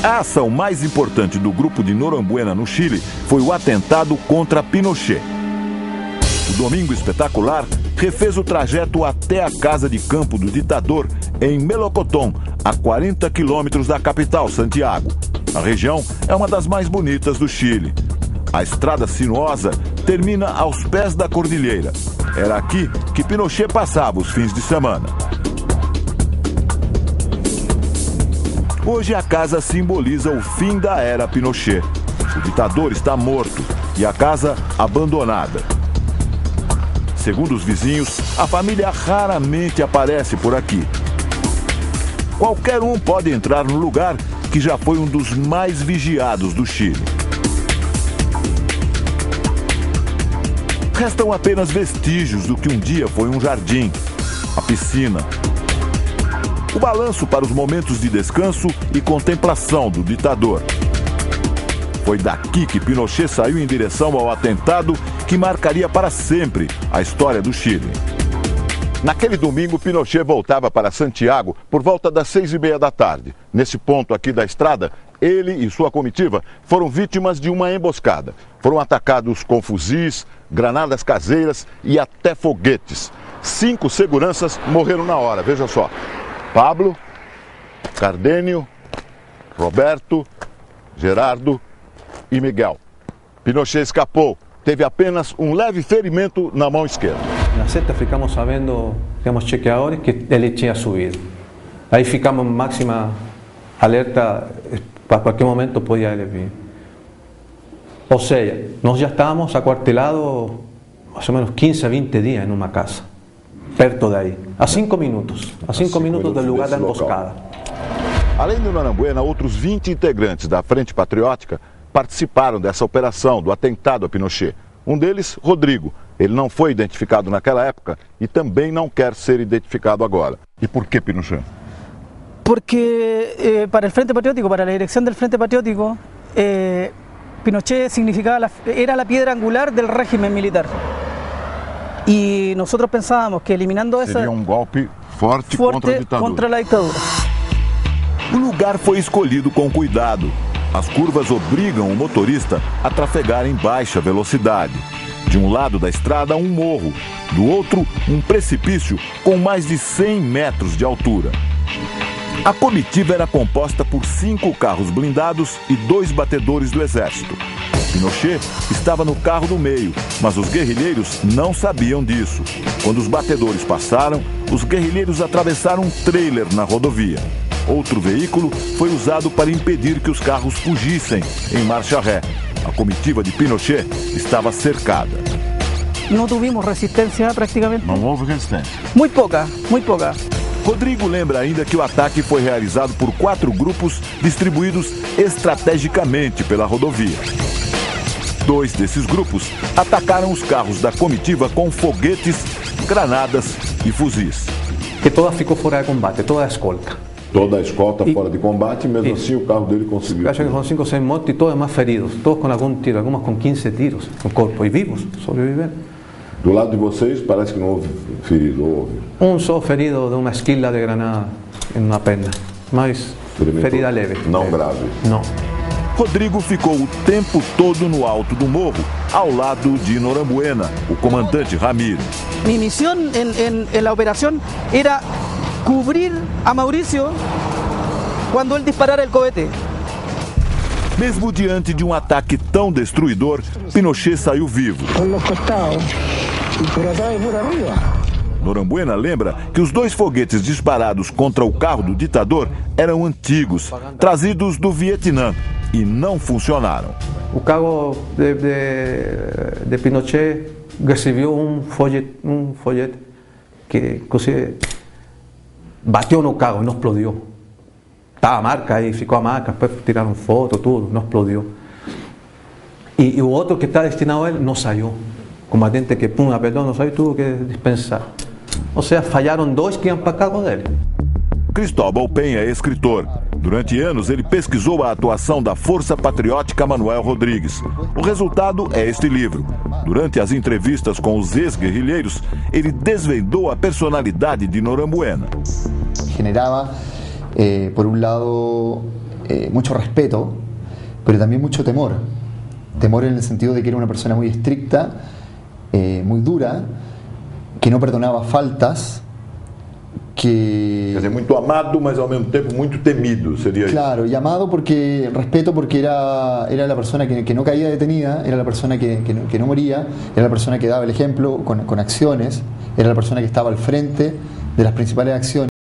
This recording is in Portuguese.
A ação mais importante do grupo de Norambuena no Chile foi o atentado contra Pinochet. O Domingo Espetacular refez o trajeto até a casa de campo do ditador em Melocotón, a 40 quilômetros da capital, Santiago. A região é uma das mais bonitas do Chile. A estrada sinuosa termina aos pés da cordilheira. Era aqui que Pinochet passava os fins de semana. Hoje a casa simboliza o fim da era Pinochet. O ditador está morto e a casa abandonada. Segundo os vizinhos, a família raramente aparece por aqui. Qualquer um pode entrar no lugar que já foi um dos mais vigiados do Chile. Restam apenas vestígios do que um dia foi um jardim, a piscina. O balanço para os momentos de descanso e contemplação do ditador. Foi daqui que Pinochet saiu em direção ao atentado que marcaria para sempre a história do Chile. Naquele domingo, Pinochet voltava para Santiago por volta das 6:30 da tarde. Nesse ponto aqui da estrada, ele e sua comitiva foram vítimas de uma emboscada. Foram atacados com fuzis, granadas caseiras e até foguetes. 5 seguranças morreram na hora, veja só. Pablo, Cardênio, Roberto, Gerardo e Miguel. Pinochet escapou, teve apenas um leve ferimento na mão esquerda. Na sexta ficamos sabendo, temos chequeadores, que ele tinha subido. Aí ficamos em máxima alerta, para qualquer momento podia ele vir. Ou seja, nós já estávamos aquartelados mais ou menos 15 a 20 dias em uma casa, perto daí, a 5 minutos, do lugar da emboscada. Além do Norambuena, outros 20 integrantes da Frente Patriótica participaram dessa operação, do atentado a Pinochet. Um deles, Rodrigo. Ele não foi identificado naquela época e também não quer ser identificado agora. E por que Pinochet? Porque para el Frente Patriótico, para la dirección del Frente Patriótico, Pinochet era la piedra angular del régimen militar. Y nosotros pensábamos que eliminando esa... Seria um golpe forte contra a ditadura. Contra la dictadura. O lugar foi escolhido com cuidado. As curvas obrigam o motorista a trafegar em baixa velocidade. De um lado da estrada, um morro. Do outro, um precipício com mais de 100 metros de altura. A comitiva era composta por 5 carros blindados e 2 batedores do exército. Pinochet estava no carro do meio, mas os guerrilheiros não sabiam disso. Quando os batedores passaram, os guerrilheiros atravessaram um trailer na rodovia. Outro veículo foi usado para impedir que os carros fugissem em marcha ré. A comitiva de Pinochet estava cercada. Não tivemos resistência praticamente. Não houve resistência? Muito pouca, muito pouca. Rodrigo lembra ainda que o ataque foi realizado por 4 grupos distribuídos estrategicamente pela rodovia. 2 desses grupos atacaram os carros da comitiva com foguetes, granadas e fuzis. Que toda ficou fora de combate, toda a escolta. Toda a escolta fora de combate, mesmo assim o carro dele conseguiu. Acho que com 5 ou 6 mortos e todos mais feridos, todos com algum tiro, algumas com 15 tiros no corpo e vivos, sobreviveram. Do lado de vocês parece que não houve ferido, houve? Um só ferido de uma esquila de granada em uma perna, mas ferida leve. Não grave. Não. Rodrigo ficou o tempo todo no alto do morro, ao lado de Norambuena, o comandante Ramiro. Mi misión en la operación era cubrir a Mauricio quando ele disparara el cohete. Mesmo diante de um ataque tão destruidor, Pinochet saiu vivo. Por los costados y por atrás y por arriba. Norambuena lembra que os 2 foguetes disparados contra o carro do ditador eram antigos, trazidos do Vietnã, e não funcionaram. O carro de Pinochet recebeu um folhete que inclusive bateu no carro e não explodiu. Estava a marca aí, ficou a marca, depois tiraram foto, tudo, não explodiu. E o outro que está destinado a ele não saiu. O combatente que apertou, não saiu, tuvo que dispensar. Ou seja, falharam 2 que iam para cargo dele. Cristóbal Penha é escritor. Durante anos, ele pesquisou a atuação da Força Patriótica Manuel Rodrigues. O resultado é este livro. Durante as entrevistas com os ex-guerrilheiros, ele desvendou a personalidade de Norambuena. Generava, por um lado, mucho respeto, pero también mucho temor. Temor en el sentido de que era una persona muy estricta, muy dura, que no perdonaba faltas, que... Quer dizer, muito amado, mas ao mesmo tempo muito temido, seria Claro, y amado porque, respeto porque era la persona que no caía detenida, era la persona que no moría, era la persona que daba el ejemplo con acciones, era la persona que estaba al frente de las principales acciones.